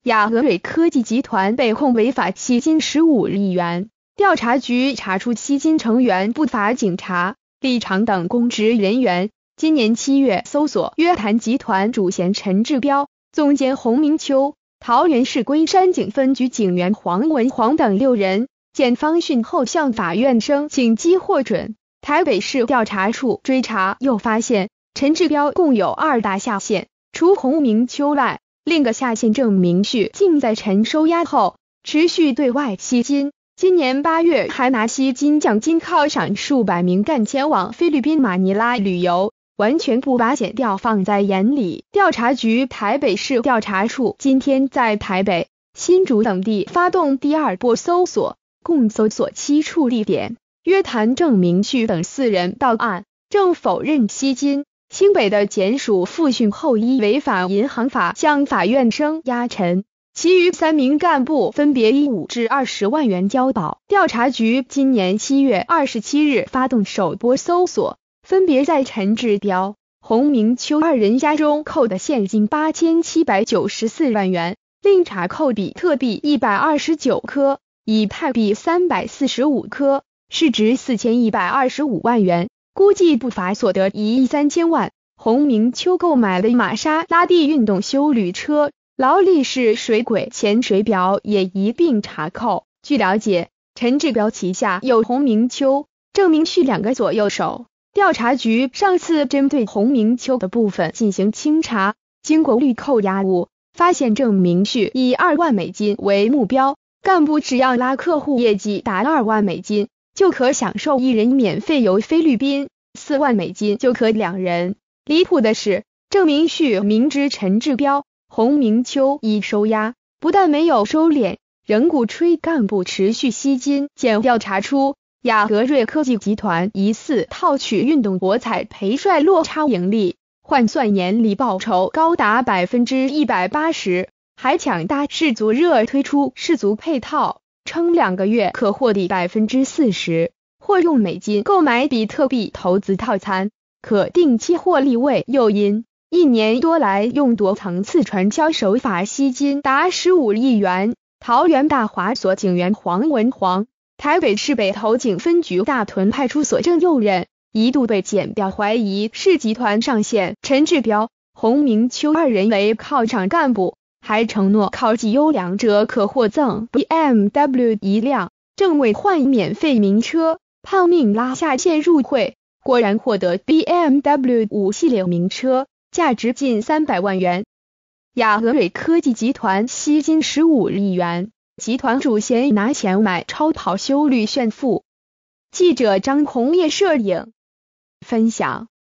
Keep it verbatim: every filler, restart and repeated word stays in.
亚俄瑞科技集团被控违法吸金十五亿元。调查局查出吸金成员不乏警察、立场等公职人员。今年七月搜索约谈集团主嫌陈志标、总监洪明秋、桃园市龟山警分局警员黄文煌等六人，检方讯后向法院申请缉获准。台北市调查处追查又发现，陈志标共有二大下线，除洪明秋外，另个下线郑明旭竟在陈收押后持续对外吸金。今年八月还拿吸金奖金犒赏数百名干前往菲律宾马尼拉旅游，完全不把检调放在眼里。调查局台北市调查处今天在台北、新竹等地发动第二波搜索，共搜索七处地点，约谈郑明旭等四人到案，正否认吸金。新北的检署复讯后依违反银行法向法院声押陈，其余三名干部分别以五至二十万元交保。调查局今年七月二十七日发动首波搜索，分别在陈志标、洪明秋二人家中扣的现金八千七百九十四万元，另查扣比特币一百二十九颗，以太币三百四十五颗，市值四千一百二十五万元，估计不法所得一亿三千万。洪明秋购买了玛莎拉蒂运动休旅车，劳力士水鬼潜水表也一并查扣。据了解，陈志标旗下有洪明秋、郑明旭两个左右手。调查局上次针对洪明秋的部分进行清查，经过预扣押物，发现郑明旭以二万美金为目标，干部只要拉客户业绩达二万美金，就可享受一人免费游菲律宾，四万美金就可两人。离谱的是，郑明旭明知陈志标、洪明秋已收押，不但没有收敛，仍鼓吹干部持续吸金。检调查出亚俄瑞科技集团疑似套取运动博彩赔率落差盈利，换算年利报酬高达 百分之一百八十， 还抢搭世足热推出世足配套，称两个月可获抵 百分之四十， 或用美金购买比特币投资套餐，可定期获利为诱因。一年多来用多层次传销手法吸金达十五亿元。桃园大华所警员黄文煌，台北市北投警分局大屯派出所正右任，一度被检调怀疑是集团上线。陈志标、洪明秋二人为靠场干部，还承诺考绩优良者可获赠 B M W 一辆，正为换免费名车，拼命拉下线入会，果然获得 B M W 五系列名车，价值近三百万元。亚俄瑞科技集团吸金十五亿元，集团主嫌拿钱买超跑休旅炫富。记者张红叶摄影分享。